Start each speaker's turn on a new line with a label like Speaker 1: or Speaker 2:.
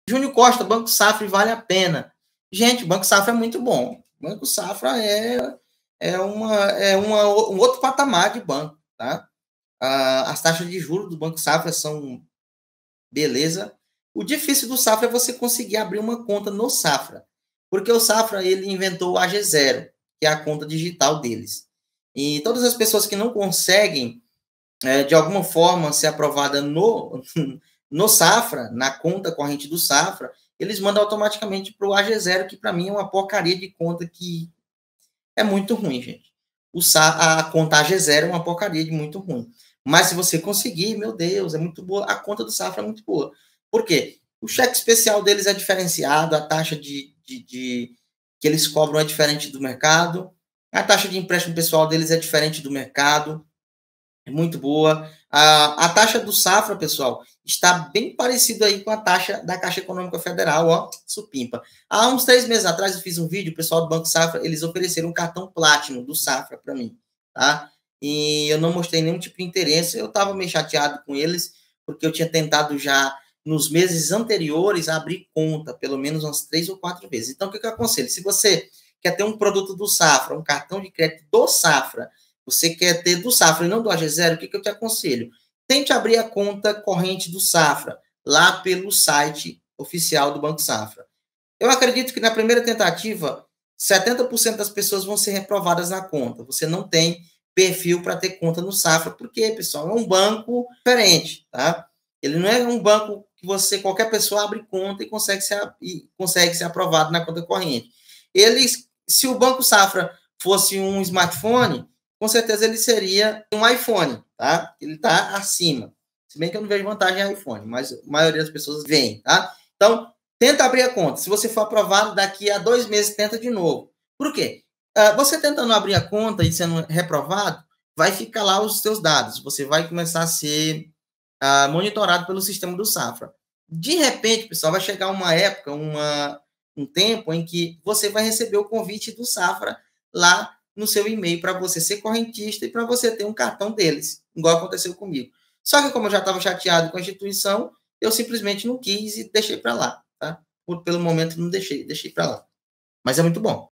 Speaker 1: Júnior Costa, Banco Safra vale a pena. Gente, o Banco Safra é muito bom. O Banco Safra um outro patamar de banco, tá? As taxas de juros do Banco Safra são beleza. O difícil do Safra é você conseguir abrir uma conta no Safra, porque o Safra ele inventou o AG0, que é a conta digital deles. E todas as pessoas que não conseguem, de alguma forma, ser aprovada no Safra, na conta corrente do Safra, eles mandam automaticamente para o AG0, que para mim é uma porcaria de conta que é muito ruim, gente. A conta AG0 é uma porcaria de muito ruim. Mas se você conseguir, meu Deus, é muito boa. A conta do Safra é muito boa. Por quê? O cheque especial deles é diferenciado, a taxa que eles cobram é diferente do mercado, a taxa de empréstimo pessoal deles é diferente do mercado, é muito boa. A taxa do Safra, pessoal, está bem parecido aí com a taxa da Caixa Econômica Federal, ó, supimpa. Há uns 3 meses atrás eu fiz um vídeo, o pessoal do Banco Safra, eles ofereceram um cartão Platinum do Safra para mim, tá? E eu não mostrei nenhum tipo de interesse, eu estava meio chateado com eles, porque eu tinha tentado já, nos meses anteriores, abrir conta, pelo menos umas 3 ou 4 vezes. Então, o que eu aconselho? Se você quer ter um produto do Safra, um cartão de crédito do Safra, você quer ter do Safra e não do AG0, o que eu te aconselho? Tente abrir a conta corrente do Safra, lá pelo site oficial do Banco Safra. Eu acredito que na primeira tentativa, 70% das pessoas vão ser reprovadas na conta. Você não tem perfil para ter conta no Safra, porque, pessoal, é um banco diferente, tá? Ele não é um banco que qualquer pessoa abre conta e consegue ser aprovado na conta corrente. Se o Banco Safra fosse um smartphone, com certeza ele seria um iPhone, tá? Ele está acima. Se bem que eu não vejo vantagem em iPhone, mas a maioria das pessoas vem, tá? Então, tenta abrir a conta. Se você for aprovado, daqui a 2 meses, tenta de novo. Por quê? Você tentando abrir a conta e sendo reprovado, vai ficar lá os seus dados. Você vai começar a ser monitorado pelo sistema do Safra. De repente, pessoal, vai chegar uma época, um tempo em que você vai receber o convite do Safra lá no seu e-mail para você ser correntista e para você ter um cartão deles, igual aconteceu comigo. Só que como eu já estava chateado com a instituição, eu simplesmente não quis e deixei para lá, tá? Pelo momento não deixei para lá. Mas é muito bom.